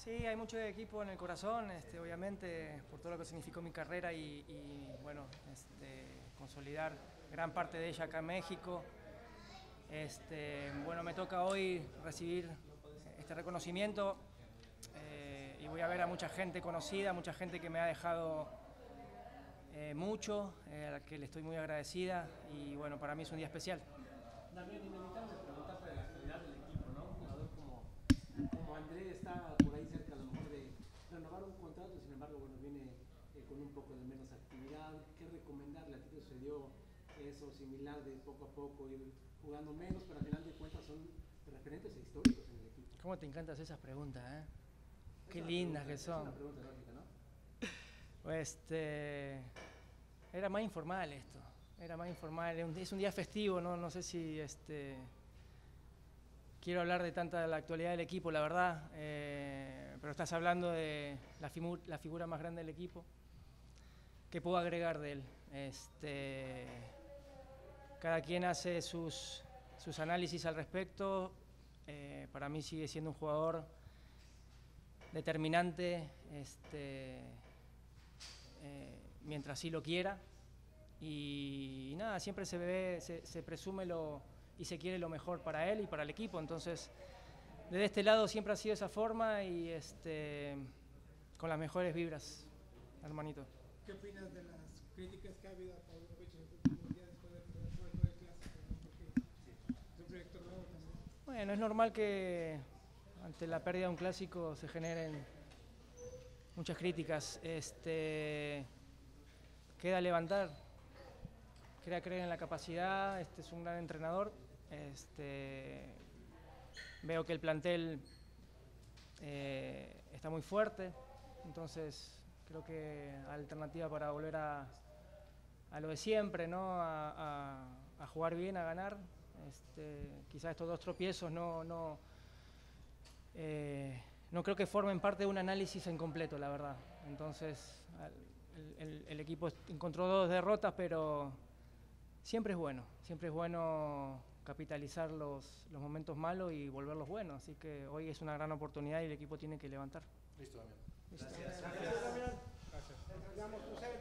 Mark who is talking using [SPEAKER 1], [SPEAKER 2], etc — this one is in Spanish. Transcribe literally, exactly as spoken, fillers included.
[SPEAKER 1] Sí, hay mucho equipo en el corazón, este, obviamente, por todo lo que significó mi carrera y, y bueno, este, consolidar gran parte de ella acá en México. Este, bueno, me toca hoy recibir este reconocimiento eh, y voy a ver a mucha gente conocida, mucha gente que me ha dejado eh, mucho, eh, a la que le estoy muy agradecida y bueno, para mí es un día especial.
[SPEAKER 2] También inevitable preguntarte de la actualidad del equipo, ¿no? Un jugador como, como André está por ahí cerca a lo mejor de renovar un contrato, sin embargo, bueno, viene eh, con un poco de menos actividad. ¿Qué recomendarle? ¿A ti te sucedió eso similar de poco a poco ir jugando menos, pero al final de cuentas son referentes e históricos en el equipo?
[SPEAKER 1] ¿Cómo te encantan esas preguntas, eh?
[SPEAKER 2] Es
[SPEAKER 1] Qué
[SPEAKER 2] una
[SPEAKER 1] lindas
[SPEAKER 2] pregunta,
[SPEAKER 1] que
[SPEAKER 2] es
[SPEAKER 1] son.
[SPEAKER 2] una pregunta lógica, ¿no?
[SPEAKER 1] Este, era más informal esto, era más informal, es un día festivo, no, no sé si este, quiero hablar de tanta la actualidad del equipo, la verdad, eh, pero estás hablando de la, figu la figura más grande del equipo. ¿Qué puedo agregar de él? Este, cada quien hace sus, sus análisis al respecto, eh, para mí sigue siendo un jugador determinante, este, eh, mientras sí lo quiera y, y nada, siempre se ve, se, se presume lo, y se quiere lo mejor para él y para el equipo, entonces desde este lado siempre ha sido esa forma y este, con las mejores vibras, hermanito.
[SPEAKER 3] ¿Qué opinas de las críticas que ha habido a Paunovic en los últimos días después del juego del clásico? ¿No? Porque es un proyecto nuevo también.
[SPEAKER 1] Bueno, es normal que ante la pérdida de un clásico se generen muchas críticas. Este, queda levantar, queda creer en la capacidad, este es un gran entrenador. Este, veo que el plantel eh, está muy fuerte, entonces creo que alternativa para volver a, a lo de siempre, ¿no? a, a, a jugar bien, a ganar. Este, quizás estos dos tropiezos no, no, eh, no creo que formen parte de un análisis en completo, la verdad. Entonces el, el, el equipo encontró dos derrotas, pero siempre es bueno, siempre es bueno capitalizar los, los momentos malos y volverlos buenos. Así que hoy es una gran oportunidad y el equipo tiene que levantar.
[SPEAKER 2] Listo, Damián.
[SPEAKER 1] Listo.
[SPEAKER 2] Gracias.